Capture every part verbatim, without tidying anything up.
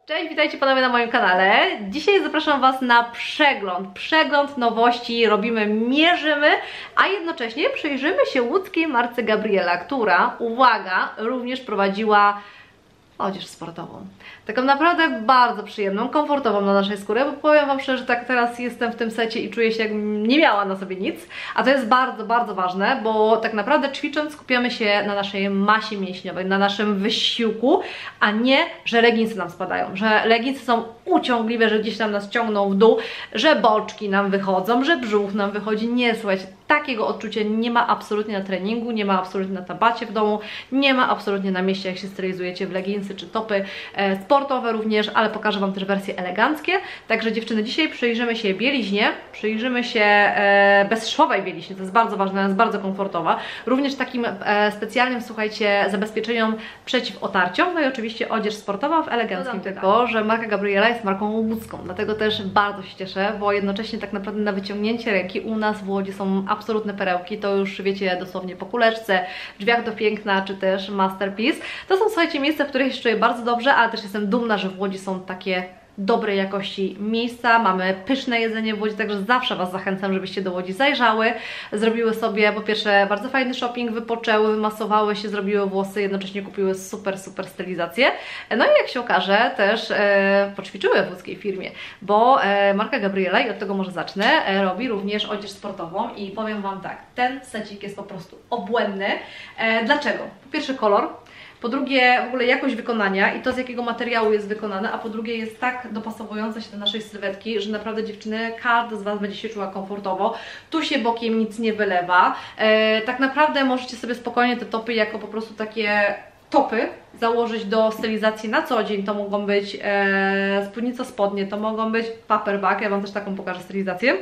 Cześć, witajcie panowie na moim kanale. Dzisiaj zapraszam was na przegląd, przegląd nowości, robimy, mierzymy, a jednocześnie przyjrzymy się łódzkiej marce Gabriela, która, uwaga, również prowadziła odzież sportową. Taką naprawdę bardzo przyjemną, komfortową na naszej skórze, bo powiem wam szczerze, że tak teraz jestem w tym secie i czuję się, jakbym nie miała na sobie nic, a to jest bardzo, bardzo ważne, bo tak naprawdę ćwicząc skupiamy się na naszej masie mięśniowej, na naszym wysiłku, a nie, że leginsy nam spadają, że leginsy są uciągliwe, że gdzieś tam nas ciągną w dół, że boczki nam wychodzą, że brzuch nam wychodzi. Nie, słuchajcie, takiego odczucia nie ma absolutnie na treningu, nie ma absolutnie na tabacie w domu, nie ma absolutnie na mieście, jak się stylizujecie w leginsy czy topy e, sportowe również, ale pokażę wam też wersje eleganckie. Także dziewczyny, dzisiaj przyjrzymy się bieliźnie, przyjrzymy się e, bezszwowej bieliźnie, to jest bardzo ważne, jest bardzo komfortowa, również takim e, specjalnym, słuchajcie, zabezpieczeniom przeciw otarciom, no i oczywiście odzież sportowa w eleganckim, tylko że marka Gabriela jest marką łódzką, dlatego też bardzo się cieszę, bo jednocześnie tak naprawdę na wyciągnięcie ręki u nas w Łodzi są absolutne perełki, to już wiecie dosłownie po kuleczce, w drzwiach do piękna, czy też Masterpiece. To są, słuchajcie, miejsca, w których się czuję bardzo dobrze, ale też jestem dumna, że w Łodzi są takie dobrej jakości miejsca, mamy pyszne jedzenie w Łodzi, także zawsze was zachęcam, żebyście do Łodzi zajrzały, zrobiły sobie po pierwsze bardzo fajny shopping, wypoczęły, wymasowały się, zrobiły włosy, jednocześnie kupiły super, super stylizację. No i jak się okaże, też e, poćwiczyły w łódzkiej firmie, bo e, marka Gabriela, i od tego może zacznę, e, robi również odzież sportową i powiem wam tak, ten secik jest po prostu obłędny. E, dlaczego? Po pierwsze kolor, po drugie w ogóle jakość wykonania i to, z jakiego materiału jest wykonane, a po drugie jest tak dopasowujące się do naszej sylwetki, że naprawdę dziewczyny, każda z was będzie się czuła komfortowo, tu się bokiem nic nie wylewa, e, tak naprawdę możecie sobie spokojnie te topy jako po prostu takie topy założyć do stylizacji na co dzień. To mogą być e, spódnica, spodnie, to mogą być paperback, ja wam też taką pokażę stylizację.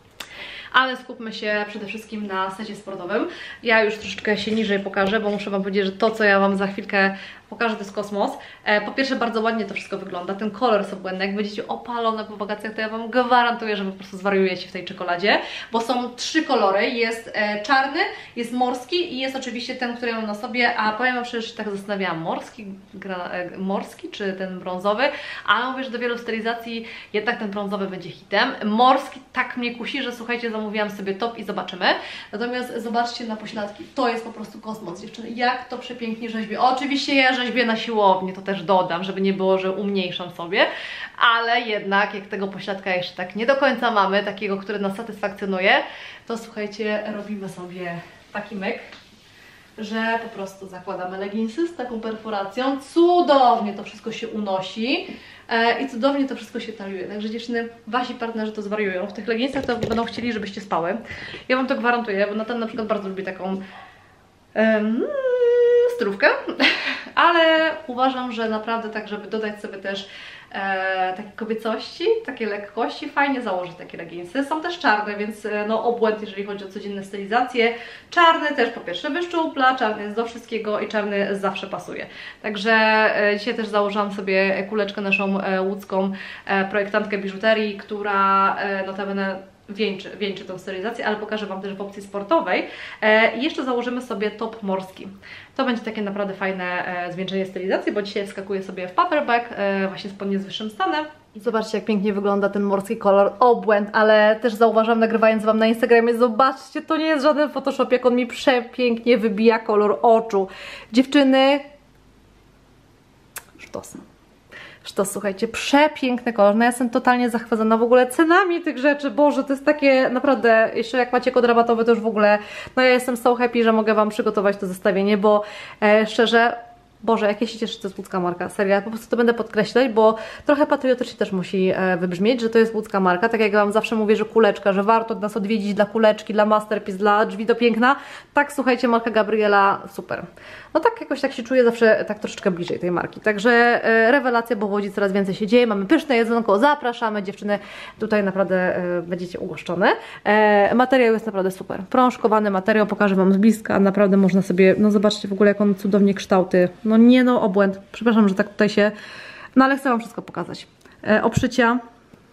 Ale skupmy się przede wszystkim na secie sportowym. Ja już troszeczkę się niżej pokażę, bo muszę wam powiedzieć, że to, co ja wam za chwilkę pokażę, to jest kosmos. E, po pierwsze, bardzo ładnie to wszystko wygląda. Ten kolor jest obłędny. Jak będziecie opalone po wakacjach, to ja wam gwarantuję, że po prostu zwariujecie w tej czekoladzie, bo są trzy kolory. Jest e, czarny, jest morski i jest oczywiście ten, który ja mam na sobie, a powiem wam szczerze, że tak zastanawiałam, morski, gra, e, morski czy ten brązowy, ale mówię, że do wielu stylizacji jednak ten brązowy będzie hitem. Morski tak mnie kusi, że słuchajcie, zamówiłam sobie top i zobaczymy. Natomiast zobaczcie na pośladki, to jest po prostu kosmos, dziewczyny, jak to przepięknie rzeźbi. Oczywiście ja rzeźbię na siłowni, to też dodam, żeby nie było, że umniejszam sobie, ale jednak jak tego pośladka jeszcze tak nie do końca mamy, takiego, który nas satysfakcjonuje, to słuchajcie, robimy sobie taki myk, że po prostu zakładamy leginsy z taką perforacją, cudownie to wszystko się unosi e, i cudownie to wszystko się taliuje. Także dziewczyny, wasi partnerzy to zwariują. W tych leginsach to będą chcieli, żebyście spały. Ja wam to gwarantuję, bo Natan na przykład bardzo lubi taką um, stylówkę, ale uważam, że naprawdę tak, żeby dodać sobie też e, takiej kobiecości, takiej lekkości, fajnie założyć takie leginsy. Są też czarne, więc no obłęd, jeżeli chodzi o codzienne stylizacje. Czarny też po pierwsze wyszczupla, czarny jest do wszystkiego i czarny zawsze pasuje. Także e, dzisiaj też założyłam sobie kuleczkę naszą e, łódzką e, projektantkę biżuterii, która e, notabene Wieńczy, wieńczy tą stylizację, ale pokażę wam też w opcji sportowej. E, I jeszcze założymy sobie top morski. To będzie takie naprawdę fajne e, zwieńczenie stylizacji, bo dzisiaj wskakuję sobie w paperback, e, właśnie spodnie z wyższym stanem. I zobaczcie, jak pięknie wygląda ten morski kolor, obłęd, ale też zauważam, nagrywając wam na Instagramie, zobaczcie, to nie jest żaden Photoshop, jak on mi przepięknie wybija kolor oczu. Dziewczyny, sztos. To słuchajcie, przepiękny kolor, no ja jestem totalnie zachwycona w ogóle cenami tych rzeczy, Boże, to jest takie naprawdę, jeszcze jak macie kod rabatowy, to już w ogóle, no ja jestem so happy, że mogę wam przygotować to zestawienie, bo e, szczerze, Boże, jak ja się cieszę, że to jest łódzka marka, serio, ja po prostu to będę podkreślać, bo trochę patriotycznie też musi e, wybrzmieć, że to jest łódzka marka, tak jak ja wam zawsze mówię, że kuleczka, że warto nas odwiedzić dla kuleczki, dla Masterpiece, dla drzwi do piękna, tak słuchajcie, marka Gabriela, super. No tak jakoś tak się czuję zawsze tak troszeczkę bliżej tej marki, także e, rewelacja, bo w Łodzi coraz więcej się dzieje, mamy pyszne jedzonko, zapraszamy dziewczyny, tutaj naprawdę e, będziecie ugoszczone. E, materiał jest naprawdę super, prążkowany materiał, pokażę wam z bliska, naprawdę można sobie, no zobaczcie w ogóle jak on cudownie kształty. No nie no, obłęd. Przepraszam, że tak tutaj się... No ale chcę wam wszystko pokazać. E, obszycia.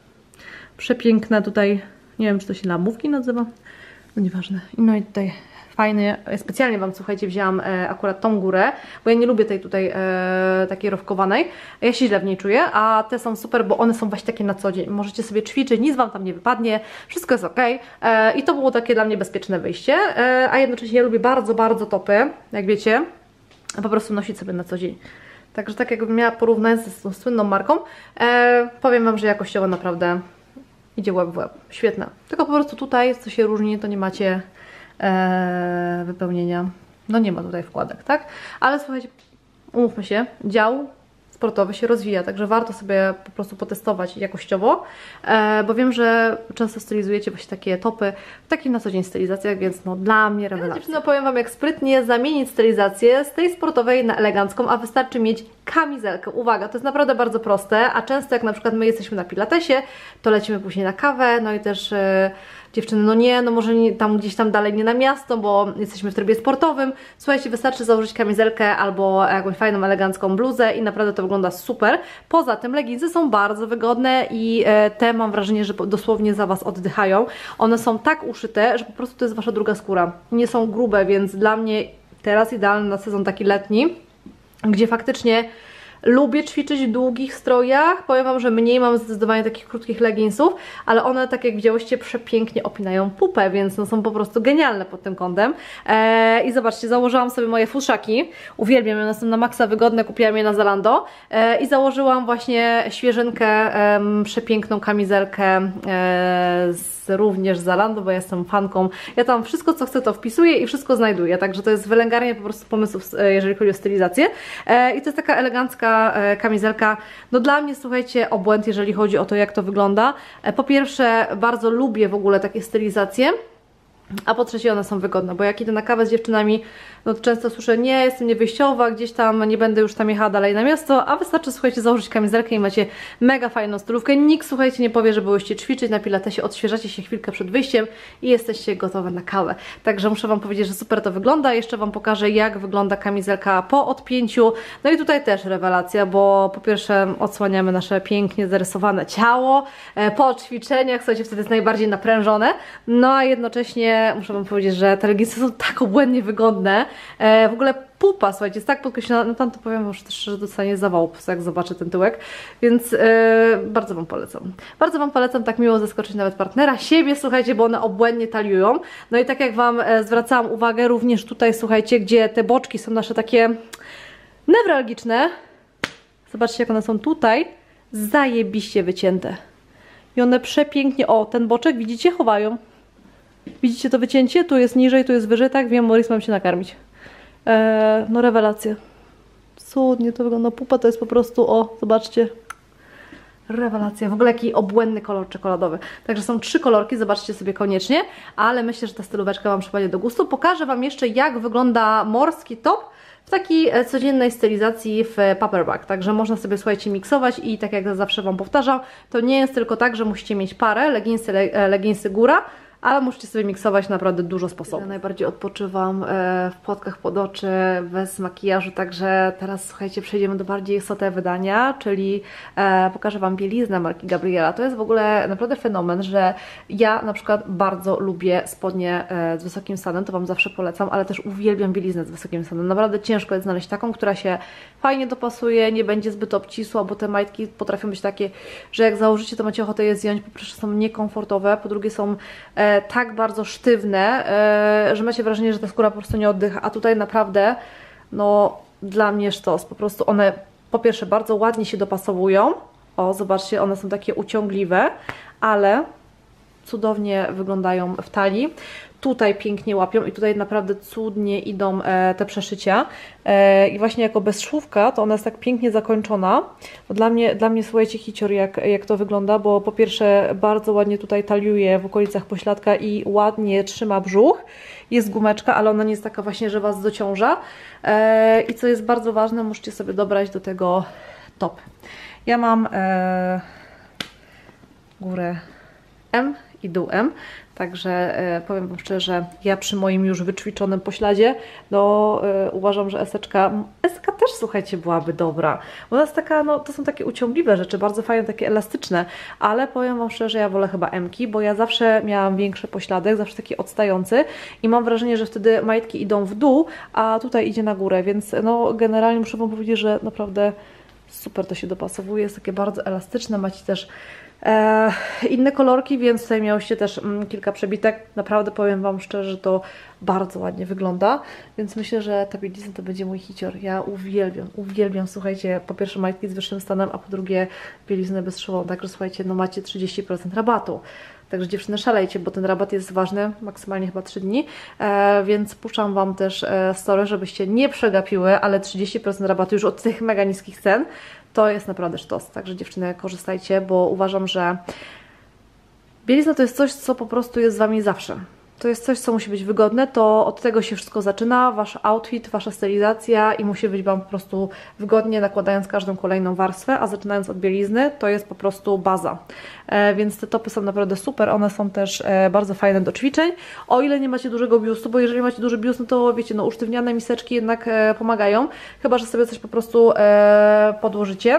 Przepiękne tutaj. Nie wiem, czy to się lamówki nazywa. No nieważne. No i tutaj fajny, specjalnie Wam, słuchajcie, wzięłam e, akurat tą górę, bo ja nie lubię tej tutaj e, takiej rowkowanej, ja się źle w niej czuję, a te są super, bo one są właśnie takie na co dzień, możecie sobie ćwiczyć, nic Wam tam nie wypadnie, wszystko jest ok e, i to było takie dla mnie bezpieczne wyjście, e, a jednocześnie ja lubię bardzo, bardzo topy, jak wiecie, po prostu nosić sobie na co dzień. Także tak jakbym miała porównać z tą słynną marką, e, powiem Wam, że jakościowo naprawdę idzie łeb w łeb, świetna, tylko po prostu tutaj, co się różni, to nie macie e, wypełnienia, no nie ma tutaj wkładek, tak? Ale słuchajcie, umówmy się, dział sportowy się rozwija, także warto sobie po prostu potestować jakościowo, e, bo wiem, że często stylizujecie właśnie takie topy w takich na co dzień stylizacjach, więc no dla mnie rewelacja. Ja, no powiem Wam, jak sprytnie zamienić stylizację z tej sportowej na elegancką, a wystarczy mieć kamizelkę. Uwaga, to jest naprawdę bardzo proste, a często jak na przykład my jesteśmy na pilatesie, to lecimy później na kawę, no i też e, dziewczyny, no nie, no może nie, tam gdzieś tam dalej nie na miasto, bo jesteśmy w trybie sportowym. Słuchajcie, wystarczy założyć kamizelkę albo jakąś fajną, elegancką bluzę i naprawdę to wygląda super. Poza tym leginsy są bardzo wygodne i e, te mam wrażenie, że dosłownie za Was oddychają. One są tak uszyte, że po prostu to jest Wasza druga skóra. Nie są grube, więc dla mnie teraz idealny na sezon taki letni, gdzie faktycznie lubię ćwiczyć w długich strojach. Powiem Wam, że mniej mam zdecydowanie takich krótkich leginsów, ale one, tak jak widziałyście, przepięknie opinają pupę, więc no są po prostu genialne pod tym kątem. Eee, I zobaczcie, założyłam sobie moje fuszaki. Uwielbiam, one są na maksa wygodne, kupiłam je na Zalando. Eee, I założyłam właśnie świeżynkę, em, przepiękną kamizelkę e, z, również z Zalando, bo ja jestem fanką. Ja tam wszystko, co chcę, to wpisuję i wszystko znajduję, także to jest wylęgarnia po prostu pomysłów, jeżeli chodzi o stylizację. Eee, I to jest taka elegancka kamizelka, no dla mnie, słuchajcie, obłęd, jeżeli chodzi o to, jak to wygląda. Po pierwsze, bardzo lubię w ogóle takie stylizacje, a po trzecie, one są wygodne, bo jak idę na kawę z dziewczynami, no to często słyszę, nie, jestem niewyjściowa, gdzieś tam, nie będę już tam jechała dalej na miasto, a wystarczy, słuchajcie, założyć kamizelkę i macie mega fajną stylówkę. Nikt, słuchajcie, nie powie, że byłyście ćwiczyć na pilatesie, odświeżacie się chwilkę przed wyjściem i jesteście gotowe na kawę. Także muszę Wam powiedzieć, że super to wygląda. Jeszcze Wam pokażę, jak wygląda kamizelka po odpięciu. No i tutaj też rewelacja, bo po pierwsze odsłaniamy nasze pięknie zarysowane ciało. Po ćwiczeniach, słuchajcie, wtedy jest najbardziej naprężone. No a jednocześnie muszę Wam powiedzieć, że te leginsy są tak obłędnie wygodne. E, w ogóle pupa, słuchajcie, jest tak podkreślona, no tam to powiem Wam też, że dostanie zawału, jak zobaczę ten tyłek, więc e, bardzo Wam polecam. Bardzo Wam polecam tak miło zaskoczyć nawet partnera, siebie, słuchajcie, bo one obłędnie taliują. No i tak jak Wam e, zwracałam uwagę, również tutaj, słuchajcie, gdzie te boczki są nasze takie newralgiczne, zobaczcie, jak one są tutaj, zajebiście wycięte. I one przepięknie, o, ten boczek, widzicie, chowają. Widzicie to wycięcie? Tu jest niżej, tu jest wyżej, tak? Wiem, Maurice, mam się nakarmić. Eee, no rewelacja. Cudnie to wygląda. Pupa to jest po prostu, o, zobaczcie. Rewelacja. W ogóle jaki obłędny kolor czekoladowy. Także są trzy kolorki, zobaczcie sobie koniecznie, ale myślę, że ta stylóweczka Wam przypadnie do gustu. Pokażę Wam jeszcze, jak wygląda morski top w takiej codziennej stylizacji w paperback. Także można sobie, słuchajcie, miksować i tak jak zawsze Wam powtarzam, to nie jest tylko tak, że musicie mieć parę, leginsy, leginsy góra, ale musicie sobie miksować naprawdę dużo sposobów. Ja najbardziej odpoczywam w płatkach pod oczy, bez makijażu, także teraz, słuchajcie, przejdziemy do bardziej sote wydania, czyli e, pokażę Wam bieliznę marki Gabriela. To jest w ogóle naprawdę fenomen, że ja na przykład bardzo lubię spodnie e, z wysokim stanem, to Wam zawsze polecam, ale też uwielbiam bieliznę z wysokim stanem. Naprawdę ciężko jest znaleźć taką, która się fajnie dopasuje, nie będzie zbyt obcisła, bo te majtki potrafią być takie, że jak założycie, to macie ochotę je zdjąć, po pierwsze są niekomfortowe, po drugie są e, tak bardzo sztywne, e, że macie wrażenie, że ta skóra po prostu nie oddycha, a tutaj naprawdę, no dla mnie sztos, po prostu one po pierwsze bardzo ładnie się dopasowują, o zobaczcie, one są takie uciągliwe, ale cudownie wyglądają w talii. Tutaj pięknie łapią i tutaj naprawdę cudnie idą e, te przeszycia e, i właśnie jako bezszówka to ona jest tak pięknie zakończona. Dla mnie, dla mnie słuchajcie, hicior jak, jak to wygląda, bo po pierwsze bardzo ładnie tutaj taliuje w okolicach pośladka i ładnie trzyma brzuch. Jest gumeczka, ale ona nie jest taka właśnie, że Was dociąża e, i co jest bardzo ważne, musicie sobie dobrać do tego top. Ja mam e, górę M i dół M. Także e, powiem Wam szczerze, ja przy moim już wyćwiczonym pośladzie, no e, uważam, że eseczka, eska też, słuchajcie, byłaby dobra. Bo ona jest taka, no to są takie uciągliwe rzeczy, bardzo fajne, takie elastyczne, ale powiem Wam szczerze, ja wolę chyba M-ki, bo ja zawsze miałam większy pośladek, zawsze taki odstający i mam wrażenie, że wtedy majtki idą w dół, a tutaj idzie na górę, więc no generalnie muszę Wam powiedzieć, że naprawdę super to się dopasowuje, jest takie bardzo elastyczne, macie też E, inne kolorki, więc tutaj miałyście też mm, kilka przebitek. Naprawdę powiem Wam szczerze, że to bardzo ładnie wygląda, więc myślę, że ta bielizna to będzie mój hicior. Ja uwielbiam, uwielbiam, słuchajcie, po pierwsze majtki z wyższym stanem, a po drugie bieliznę bezszwową. Także słuchajcie, no macie trzydzieści procent rabatu. Także dziewczyny, szalejcie, bo ten rabat jest ważny, maksymalnie chyba trzy dni, e, więc puszczam Wam też e, story, żebyście nie przegapiły, ale trzydzieści procent rabatu już od tych mega niskich cen. To jest naprawdę sztos, także dziewczyny, korzystajcie, bo uważam, że bielizna to jest coś, co po prostu jest z Wami zawsze. To jest coś, co musi być wygodne, to od tego się wszystko zaczyna, Wasz outfit, Wasza stylizacja i musi być Wam po prostu wygodnie, nakładając każdą kolejną warstwę, a zaczynając od bielizny, to jest po prostu baza. E, więc te topy są naprawdę super, one są też e, bardzo fajne do ćwiczeń, o ile nie macie dużego biustu, bo jeżeli macie duży biust, no to wiecie, no usztywniane miseczki jednak e, pomagają, chyba że sobie coś po prostu e, podłożycie.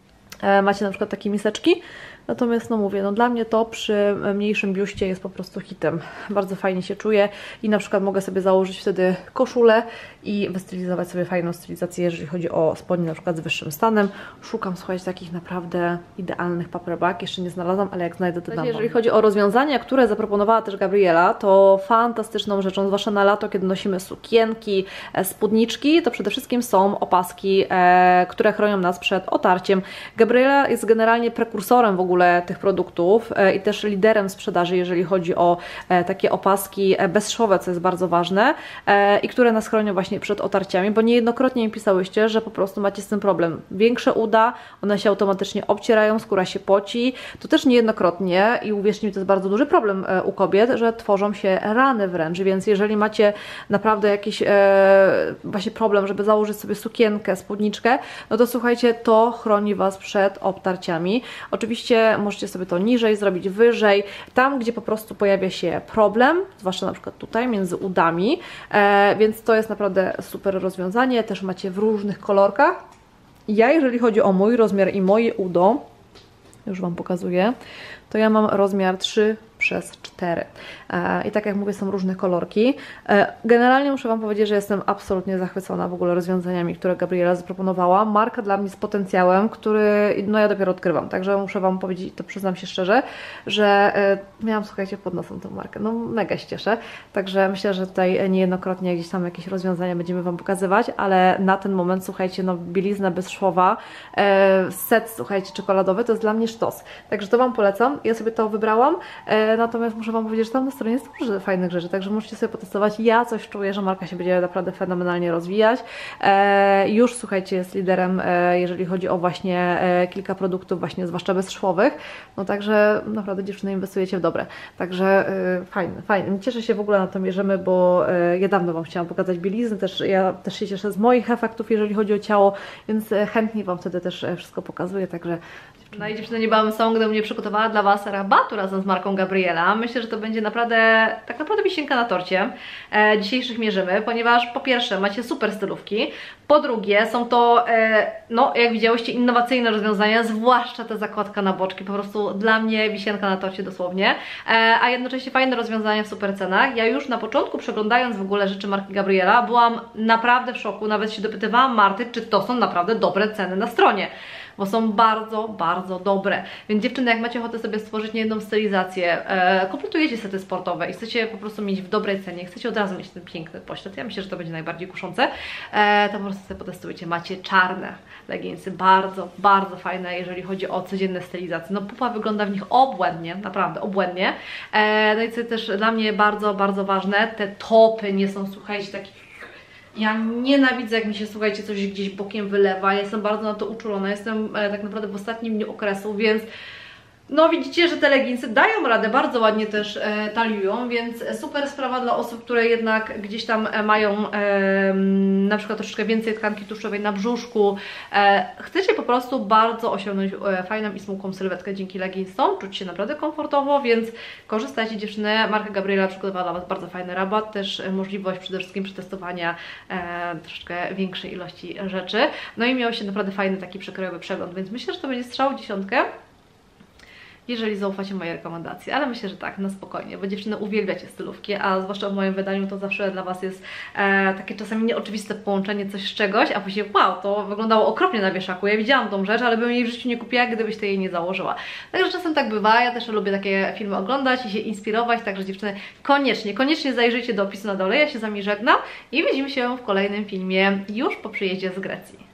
E, macie na przykład takie miseczki. Natomiast no mówię, no dla mnie to przy mniejszym biuście jest po prostu hitem. Bardzo fajnie się czuję i na przykład mogę sobie założyć wtedy koszulę i wystylizować sobie fajną stylizację, jeżeli chodzi o spodnie na przykład z wyższym stanem. Szukam, słuchajcie, takich naprawdę idealnych paperback. Jeszcze nie znalazłam, ale jak znajdę, to dam. Jeżeli chodzi o rozwiązania, które zaproponowała też Gabriela, to fantastyczną rzeczą, zwłaszcza na lato, kiedy nosimy sukienki, spódniczki, to przede wszystkim są opaski, e, które chronią nas przed otarciem. Gabriela jest generalnie prekursorem w ogóle tych produktów i też liderem sprzedaży, jeżeli chodzi o takie opaski bezszwowe, co jest bardzo ważne i które nas chronią właśnie przed otarciami, bo niejednokrotnie mi pisałyście, że po prostu macie z tym problem. Większe uda, one się automatycznie obcierają, skóra się poci, to też niejednokrotnie i uwierzcie mi, to jest bardzo duży problem u kobiet, że tworzą się rany wręcz, więc jeżeli macie naprawdę jakiś właśnie problem, żeby założyć sobie sukienkę, spódniczkę, no to słuchajcie, to chroni Was przed obtarciami. Oczywiście możecie sobie to niżej zrobić, wyżej, tam gdzie po prostu pojawia się problem, zwłaszcza na przykład tutaj między udami, e, więc to jest naprawdę super rozwiązanie, też macie w różnych kolorkach. Ja, jeżeli chodzi o mój rozmiar i moje udo, już Wam pokazuję, to ja mam rozmiar trzy przez cztery. I tak jak mówię, są różne kolorki. Generalnie muszę Wam powiedzieć, że jestem absolutnie zachwycona w ogóle rozwiązaniami, które Gabriela zaproponowała. Marka dla mnie z potencjałem, który no ja dopiero odkrywam, także muszę Wam powiedzieć, to przyznam się szczerze, że miałam, słuchajcie, pod nosem tą markę. No mega się cieszę, także myślę, że tutaj niejednokrotnie gdzieś tam jakieś rozwiązania będziemy Wam pokazywać, ale na ten moment, słuchajcie, no bielizna bezszwowa, set, słuchajcie, czekoladowy, to jest dla mnie sztos. Także to Wam polecam. Ja sobie to wybrałam. Natomiast muszę Wam powiedzieć, że tam na stronie jest dużo fajnych rzeczy, także możecie sobie potestować. Ja coś czuję, że marka się będzie naprawdę fenomenalnie rozwijać. E, już, słuchajcie, jest liderem, e, jeżeli chodzi o właśnie e, kilka produktów, właśnie zwłaszcza bezszwowych. No także naprawdę dziewczyny inwestujecie w dobre. Także e, fajne, fajne. Cieszę się w ogóle na to mierzymy, bo e, ja dawno Wam chciałam pokazać bielizny, też ja też się cieszę z moich efektów, jeżeli chodzi o ciało, więc e, chętnie Wam wtedy też e, wszystko pokazuję, także no i dziewczyny, niebawem są, gdy mnie przygotowała dla Was rabatu razem z marką Gabriela. Myślę, że to będzie naprawdę, tak naprawdę wisienka na torcie e, dzisiejszych mierzymy, ponieważ po pierwsze macie super stylówki, po drugie są to, e, no jak widziałyście, innowacyjne rozwiązania, zwłaszcza ta zakładka na boczki, po prostu dla mnie wisienka na torcie dosłownie, e, a jednocześnie fajne rozwiązania w super cenach. Ja już na początku, przeglądając w ogóle rzeczy marki Gabriela, byłam naprawdę w szoku, nawet się dopytywałam Marty, czy to są naprawdę dobre ceny na stronie, bo są bardzo, bardzo dobre. Więc dziewczyny, jak macie ochotę sobie stworzyć niejedną stylizację, e, kompletujecie sety sportowe i chcecie po prostu mieć w dobrej cenie, chcecie od razu mieć ten piękny poślad, ja myślę, że to będzie najbardziej kuszące, e, to po prostu sobie potestujecie. Macie czarne leginsy, bardzo, bardzo fajne, jeżeli chodzi o codzienne stylizacje. No pupa wygląda w nich obłędnie, naprawdę obłędnie. E, no i co też dla mnie bardzo, bardzo ważne, te topy nie są, słuchajcie, takie... Ja nienawidzę, jak mi się, słuchajcie, coś gdzieś bokiem wylewa. Ja jestem bardzo na to uczulona. Jestem e, tak naprawdę w ostatnim dniu okresu, więc No widzicie, że te leginsy dają radę, bardzo ładnie też e, taliują, więc super sprawa dla osób, które jednak gdzieś tam e, mają e, na przykład troszeczkę więcej tkanki tłuszczowej na brzuszku. E, chcecie po prostu bardzo osiągnąć e, fajną i smukłą sylwetkę dzięki leginsom, czuć się naprawdę komfortowo, więc korzystajcie dziewczyny. Marka Gabriela przygotowała dla Was bardzo fajny rabat, też e, możliwość przede wszystkim przetestowania e, troszeczkę większej ilości rzeczy. No i miał się naprawdę fajny taki przekrojowy przegląd, więc myślę, że to będzie strzał w dziesiątkę, jeżeli zaufacie mojej rekomendacji, ale myślę, że tak, na spokojnie, bo dziewczyny uwielbiacie stylówki, a zwłaszcza w moim wydaniu to zawsze dla Was jest e, takie czasami nieoczywiste połączenie coś z czegoś, a później wow, to wyglądało okropnie na wieszaku, ja widziałam tą rzecz, ale bym jej w życiu nie kupiła, gdybyś to jej nie założyła. Także czasem tak bywa, ja też lubię takie filmy oglądać i się inspirować, także dziewczyny koniecznie, koniecznie zajrzyjcie do opisu na dole, ja się z Wami żegnam i widzimy się w kolejnym filmie już po przyjeździe z Grecji.